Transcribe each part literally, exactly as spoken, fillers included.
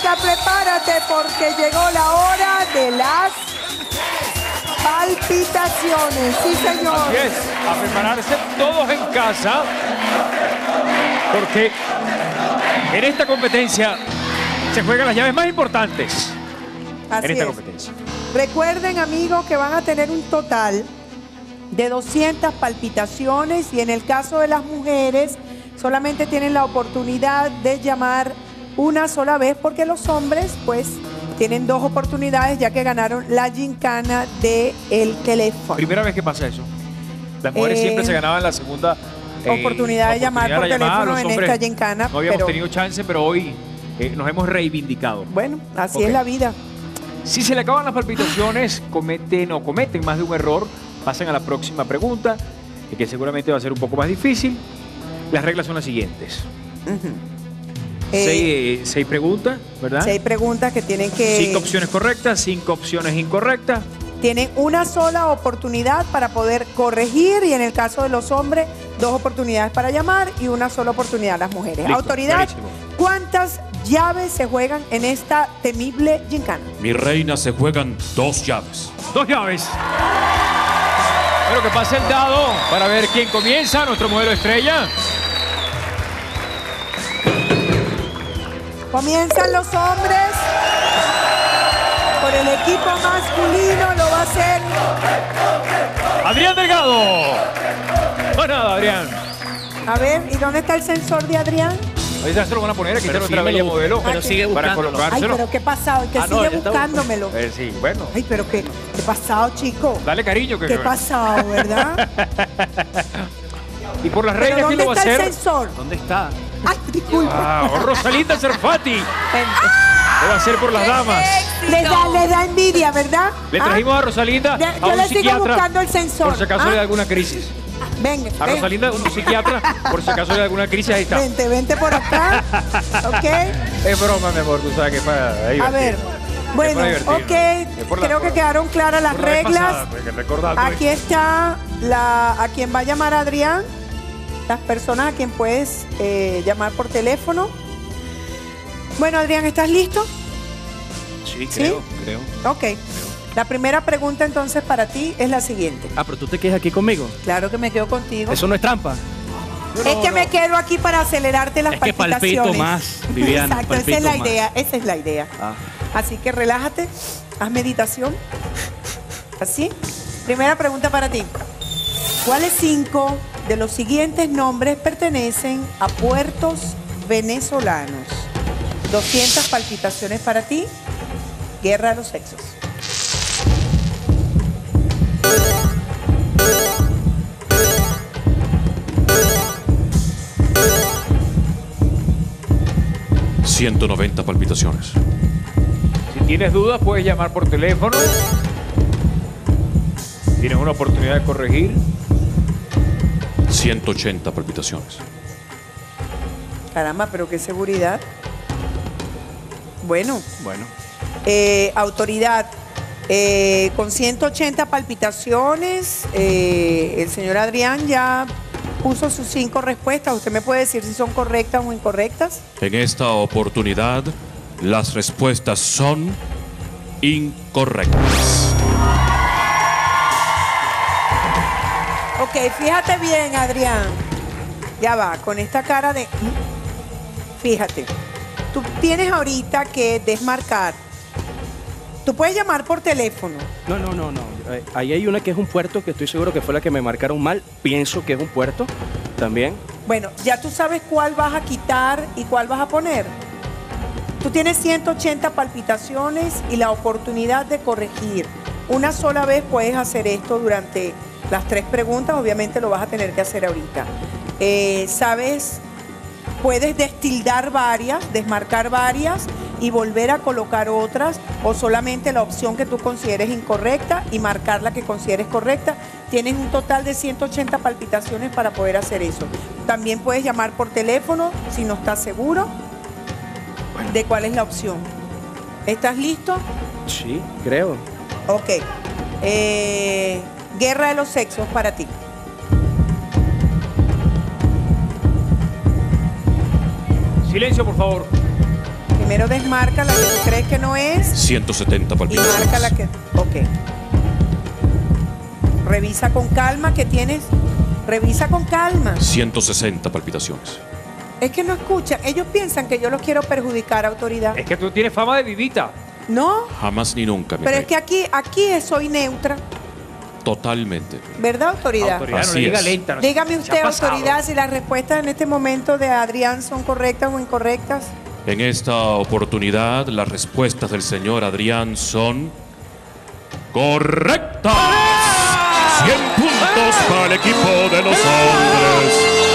chica, prepárate porque llegó la hora de las palpitaciones. Sí, señor. Así es, a prepararse todos en casa, porque en esta competencia se juegan las llaves más importantes. Así en esta es. competencia. Recuerden, amigos, que van a tener un total de doscientas palpitaciones y en el caso de las mujeres solamente tienen la oportunidad de llamar una sola vez porque los hombres pues tienen dos oportunidades ya que ganaron la gincana del teléfono. Primera vez que pasa eso. Las mujeres Eh, siempre se ganaban la segunda eh, oportunidad de llamar por de llamar. teléfono Los en hombres esta gincana. no habíamos pero, tenido chance, pero hoy eh, nos hemos reivindicado. Bueno, así Ok. es la vida. Si se le acaban las palpitaciones, cometen o cometen más de un error, pasan a la próxima pregunta, que seguramente va a ser un poco más difícil. Las reglas son las siguientes. Uh-huh. seis, Eh, eh, seis preguntas, ¿verdad? seis preguntas que tienen que... Cinco opciones correctas, cinco opciones incorrectas. Tienen una sola oportunidad para poder corregir y en el caso de los hombres, dos oportunidades para llamar y una sola oportunidad las mujeres. Listo, Autoridad, clarísimo. ¿cuántas llaves se juegan en esta temible gincana? Mi reina, se juegan dos llaves. Dos llaves. Pero que pase el dado para ver quién comienza, nuestro modelo estrella. Comienzan los hombres. Por el equipo masculino lo va a hacer Adrián Delgado. No nada, Adrián. A ver, ¿y dónde está el sensor de Adrián? Ahí ya se lo van a poner, aquí está Pero nuestra síguelo, bella modelo. pero Aquí. sigue Para buscándolo. Ay, colocárselo. pero ¿qué pasado? Que Ah, no, sigue ya está buscándomelo. Eh, sí, bueno. Ay, pero ¿qué, qué pasado, chico? Dale cariño. Que ¿Qué pasado, verdad? Y por las ¿Pero reglas, ¿quién dónde lo va a está el hacer? sensor? ¿Dónde está? Ay, disculpa. Ah, Rosalinda Cerfati. Lo va a hacer por las damas. Les da, les da envidia, ¿verdad? Le ¿Ah? trajimos a Rosalinda De- a yo un le sigo psiquiatra. buscando el sensor. Por si acaso ¿Ah? le da alguna crisis. Venga, A ven. Rosalinda, un psiquiatra, por si acaso le da alguna crisis, ahí está. Vente, vente por acá. ¿Ok? Es broma, mi amor, tú sabes que es para divertir. A ver. Bueno, para divertirnos. ok. Es por la- Creo que por- quedaron claras las por la vez reglas. pasada, pues, que recordando, Aquí ¿eh? está la, a quien va a llamar Adrián. Las personas a quien puedes eh, llamar por teléfono. Bueno, Adrián, ¿estás listo? Sí, ¿Sí? creo, creo. Ok. La primera pregunta entonces para ti es la siguiente. Ah, pero tú te quedas aquí conmigo. Claro que me quedo contigo. Eso no es trampa. es que me quedo aquí para acelerarte las Es que palpitaciones. palpito más, Viviana, Exacto, esa es palpito la más. idea, esa es la idea. Ah. Así que relájate, haz meditación. Así. Primera pregunta para ti. ¿Cuáles cinco de los siguientes nombres pertenecen a puertos venezolanos? doscientas palpitaciones para ti. Guerra de los sexos. ciento noventa palpitaciones. Si tienes dudas, puedes llamar por teléfono. Tienes una oportunidad de corregir. ciento ochenta palpitaciones. Caramba, pero qué seguridad. Bueno, Bueno. eh, autoridad, eh, con ciento ochenta palpitaciones, eh, el señor Adrián ya puso sus cinco respuestas. ¿Usted me puede decir si son correctas o incorrectas? En esta oportunidad, las respuestas son incorrectas. Ok, fíjate bien, Adrián. Ya va, con esta cara de... Fíjate, tú tienes ahorita que desmarcar. Tú puedes llamar por teléfono. No, no, no, no. Eh, Ahí hay una que es un puerto que estoy seguro que fue la que me marcaron mal. Pienso que es un puerto también. Bueno, ya tú sabes cuál vas a quitar y cuál vas a poner. Tú tienes ciento ochenta palpitaciones y la oportunidad de corregir. Una sola vez puedes hacer esto durante las tres preguntas. Obviamente lo vas a tener que hacer ahorita. Eh, ¿Sabes? Puedes destildar varias, desmarcar varias y volver a colocar otras o solamente la opción que tú consideres incorrecta y marcar la que consideres correcta. Tienes un total de ciento ochenta palpitaciones para poder hacer eso. También puedes llamar por teléfono si no estás seguro de cuál es la opción. ¿Estás listo? Sí, creo. Ok. Eh, guerra de los sexos para ti. Silencio, por favor. Primero desmarca la que tú crees que no es ciento setenta y palpitaciones. marca la que... Ok. Revisa con calma que tienes... Revisa con calma. ciento sesenta palpitaciones. Es que no escuchan. Ellos piensan que yo los quiero perjudicar, autoridad. Es que tú tienes fama de vivita. No, Jamás ni nunca, mi pero rey. es que aquí, aquí soy neutra. Totalmente. ¿Verdad, autoridad? Autoridad, no Así le diga es. lenta. no- Dígame se ha usted, pasado. autoridad, si las respuestas en este momento de Adrián son correctas o incorrectas. En esta oportunidad, las respuestas del señor Adrián son correctas. cien puntos para el equipo de los hombres.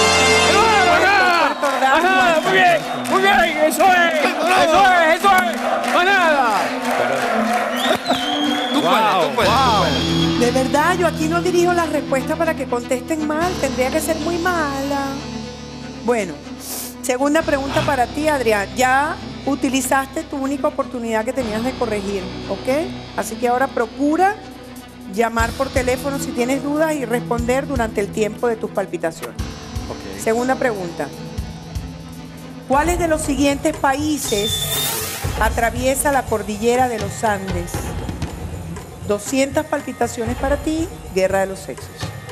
Ajá, muy bien, muy bien, eso es, eso es, eso es, manada. Tú puedes, tú puedes, tú puedes. De verdad, yo aquí no dirijo las respuestas para que contesten mal. Tendría que ser muy mala. Bueno, segunda pregunta para ti, Adrián. Ya utilizaste tu única oportunidad que tenías de corregir, ¿ok? Así que ahora procura llamar por teléfono si tienes dudas y responder durante el tiempo de tus palpitaciones. Ok. Segunda pregunta. ¿Cuáles de los siguientes países atraviesa la cordillera de los Andes? doscientas palpitaciones para ti, guerra de los sexos.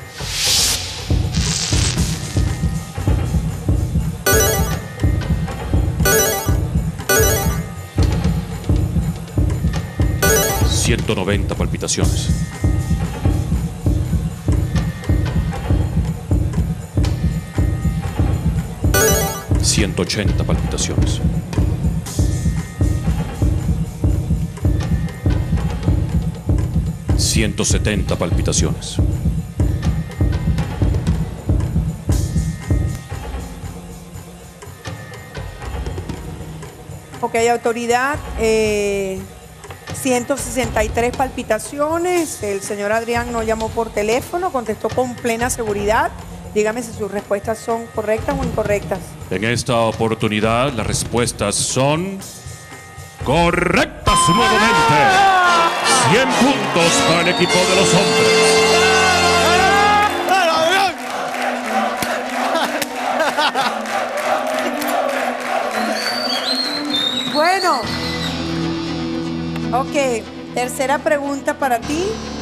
ciento noventa palpitaciones. ciento ochenta palpitaciones. ciento setenta palpitaciones. Ok, autoridad, eh, ciento sesenta y tres palpitaciones. El señor Adrián no llamó por teléfono, contestó con plena seguridad. Dígame si sus respuestas son correctas o incorrectas. En esta oportunidad, las respuestas son correctas nuevamente. cien puntos para el equipo de los hombres. Bueno, ok, tercera pregunta para ti.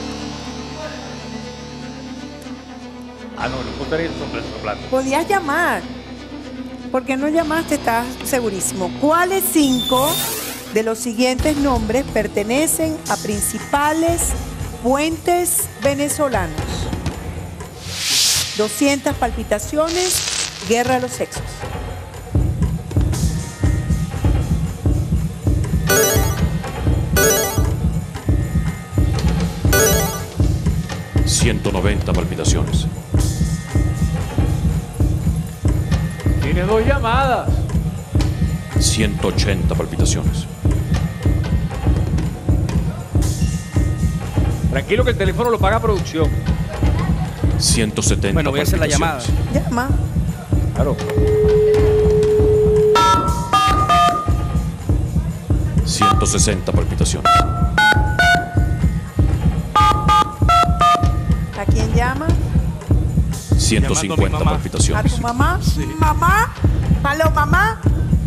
Ah, no, no puedo tener soplando. Podías llamar. ¿Por qué no llamaste? Estás segurísimo. ¿Cuáles cinco de los siguientes nombres pertenecen a principales puentes venezolanos? doscientas palpitaciones, guerra de los sexos. ciento noventa palpitaciones. Tienes dos llamadas. ciento ochenta palpitaciones. Tranquilo que el teléfono lo paga producción. ciento setenta Bueno, voy a hacer la llamada. palpitaciones. Llama. Claro. ciento sesenta palpitaciones. ¿A quién llama? ciento Llamando a mi cincuenta mamá. ¿A palpitaciones. tu mamá? ¿Mamá? ¿Aló, mamá?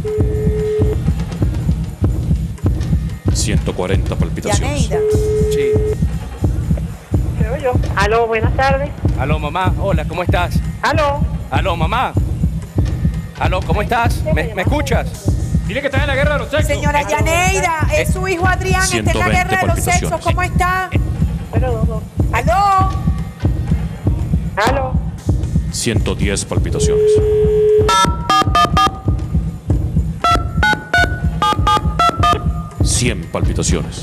ciento cuarenta palpitaciones. Yaneida. Sí. Creo yo. Aló, buenas tardes. Aló, mamá. Hola, ¿cómo estás? Aló. Aló, mamá. Aló, ¿cómo estás? ¿Me, me escuchas? Dile que estás en la guerra de los sexos. Señora Yaneida, es su hijo Adrián, está en la ciento veinte guerra de los sexos. palpitaciones. ¿Cómo está? Pero dos, dos. ¿Aló? Aló. ciento diez palpitaciones. cien palpitaciones.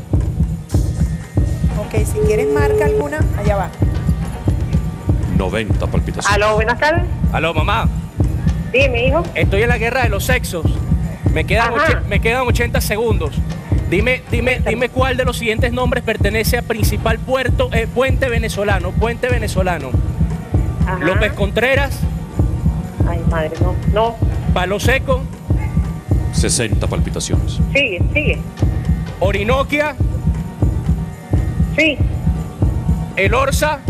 Ok, si quieres marca alguna, allá va. noventa palpitaciones. Aló, buenas tardes. Aló, mamá. Dime, hijo. Estoy en la guerra de los sexos. Me quedan, Ajá. och- me quedan ochenta segundos. Dime, dime, dime cuál de los siguientes nombres pertenece a principal puerto, eh, puente venezolano, puente venezolano. Ajá. López Contreras, Ay, madre, no. No. Palo Seco, sesenta palpitaciones. Sigue, sigue. Orinoquia, Sí. El Orza,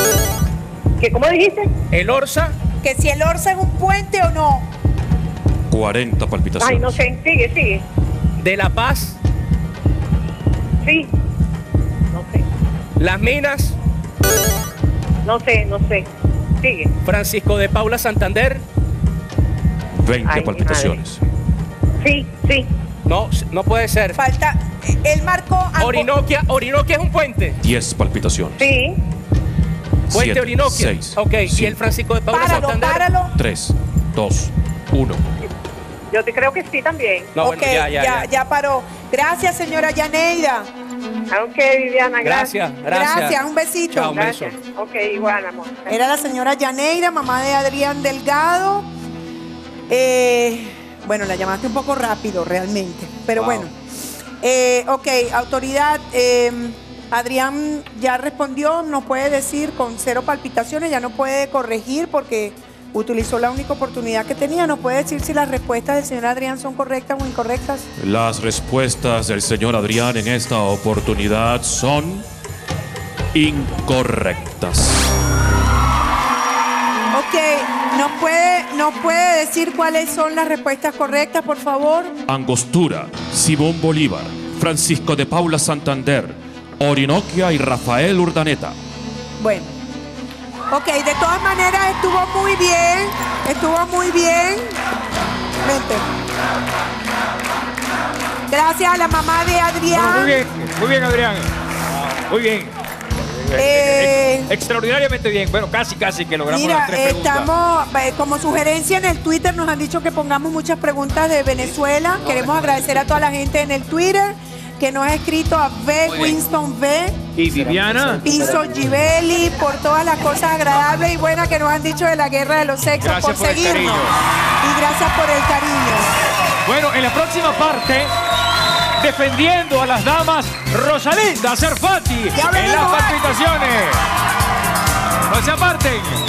¿Qué, cómo dijiste? El Orza, Que si el Orza es un puente o no. cuarenta palpitaciones. Ay, no sé. Sigue, sigue. De La Paz, Sí. No sé. Las Minas, No sé, no sé. Sigue. Francisco de Paula, Santander. veinte Ay, mi palpitaciones. Sí, sí. No, no puede ser. Falta, él marcó... algo- Orinoquia, Orinoquia es un puente. diez palpitaciones. Sí. Puente siete, Orinoquia. seis, Ok, y cinco, el Francisco de Paula, Páralo, Santander. páralo. tres, dos, uno. Yo te creo que sí también. No, ok, bueno, ya, ya, ya. ya paró. Gracias, señora Yaneida. Ok, Viviana, gracias. Gracias, gracias. Gracias, un besito. Chao, un beso. Gracias. Ok, igual, amor. Era la señora Yaneida, mamá de Adrián Delgado. Eh, bueno, la llamaste un poco rápido realmente, pero Wow. bueno. Eh, ok, autoridad, eh, Adrián ya respondió, nos puede decir con cero palpitaciones, ya no puede corregir porque utilizó la única oportunidad que tenía. ¿Nos puede decir si las respuestas del señor Adrián son correctas o incorrectas? Las respuestas del señor Adrián en esta oportunidad son incorrectas. Ok, ¿nos puede, ¿nos puede decir cuáles son las respuestas correctas, por favor? Angostura, Simón Bolívar, Francisco de Paula Santander, Orinoquia y Rafael Urdaneta. Bueno. Ok, de todas maneras estuvo muy bien, estuvo muy bien. Vente. Gracias a la mamá de Adrián. Bueno, muy bien, muy bien, Adrián. Muy bien. Eh, Ex- Extraordinariamente bien. Bueno, casi, casi que logramos Mira, las tres preguntas. estamos, eh, como sugerencia en el Twitter nos han dicho que pongamos muchas preguntas de Venezuela. Queremos agradecer a toda la gente en el Twitter que nos ha escrito, a V, Winston V, Y Viviana. Piso Givelli, por todas las cosas agradables y buenas que nos han dicho de la guerra de los sexos, Gracias por por el seguirnos. cariño. Y gracias por el cariño. Bueno, en la próxima parte, defendiendo a las damas, Rosalinda Cerfati Ya en las venimos. palpitaciones. No se aparten.